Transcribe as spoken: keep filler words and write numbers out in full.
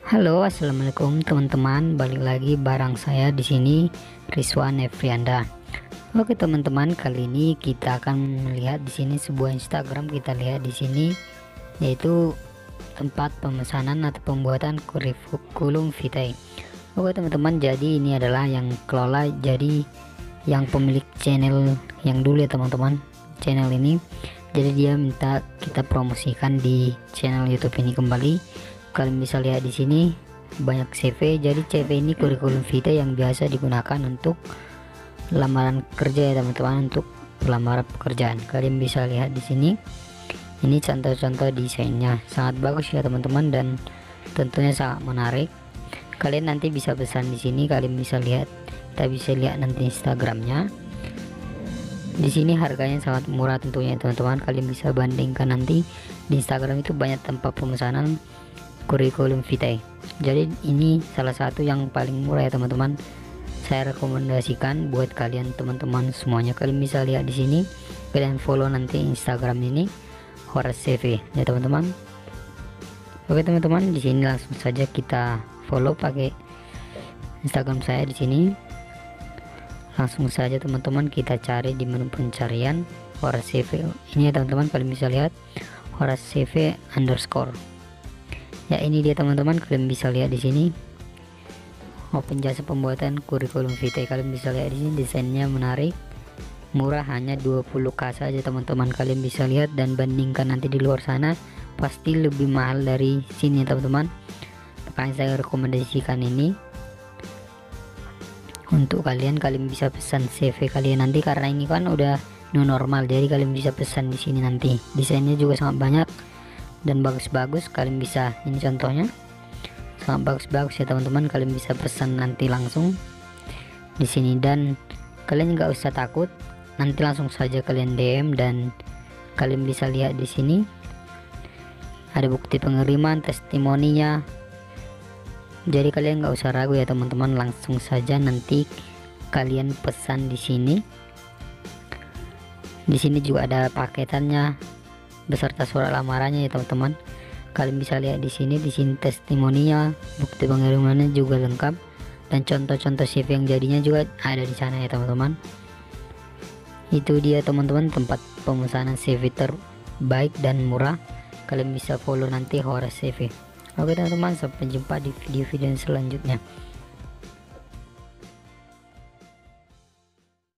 Halo, assalamualaikum teman-teman. Balik lagi bareng saya di sini, Rizwan Efrianda. Oke teman-teman, kali ini kita akan melihat di sini sebuah Instagram. Kita lihat di sini yaitu tempat pemesanan atau pembuatan kurikulum vitae. Oke teman-teman, jadi ini adalah yang kelola, jadi yang pemilik channel yang dulu ya teman-teman, channel ini. Jadi dia minta kita promosikan di channel YouTube ini kembali. Kalian bisa lihat di sini banyak C V. Jadi C V ini kurikulum vitae yang biasa digunakan untuk lamaran kerja ya teman-teman, untuk pelamar pekerjaan. Kalian bisa lihat di sini. Ini contoh-contoh desainnya sangat bagus ya teman-teman, dan tentunya sangat menarik. Kalian nanti bisa pesan di sini. Kalian bisa lihat, kita bisa lihat nanti Instagramnya. Di sini harganya sangat murah tentunya teman-teman. Kalian bisa bandingkan nanti di Instagram, itu banyak tempat pemesanan kurikulum vitae. Jadi ini salah satu yang paling murah ya teman-teman. Saya rekomendasikan buat kalian teman-teman semuanya. Kalian bisa lihat di sini. Kalian follow nanti Instagram ini, Horas C V ya teman-teman. Oke teman-teman, di sini langsung saja kita follow pakai Instagram saya di sini. Langsung saja teman-teman kita cari di menu pencarian Horas C V. Ini ya teman-teman, kalian bisa lihat Horas C V underscore. Ya ini dia teman-teman, kalian bisa lihat di sini. Open jasa pembuatan kurikulum vitae. Kalian bisa lihat di sini desainnya menarik, murah, hanya dua puluh k saja teman-teman. Kalian bisa lihat dan bandingkan nanti di luar sana, pasti lebih mahal dari sini teman-teman. Makanya saya rekomendasikan ini untuk kalian. Kalian bisa pesan C V kalian nanti, karena ini kan udah new normal, jadi kalian bisa pesan di sini nanti. Desainnya juga sangat banyak dan bagus-bagus. Kalian bisa, ini contohnya sangat bagus-bagus ya teman-teman. Kalian bisa pesan nanti langsung di sini, dan kalian nggak usah takut, nanti langsung saja kalian D M. Dan kalian bisa lihat di sini ada bukti pengiriman, testimoninya. Jadi kalian nggak usah ragu ya teman-teman, langsung saja nanti kalian pesan di sini. Di sini juga ada paketannya beserta surat lamarannya ya teman-teman. Kalian bisa lihat di sini, di sini testimoninya, bukti pengirimannya juga lengkap, dan contoh-contoh C V yang jadinya juga ada di sana ya teman-teman. Itu dia teman-teman, tempat pemesanan C V terbaik dan murah. Kalian bisa follow nanti Horas C V. Oke teman-teman, sampai jumpa di video-video selanjutnya.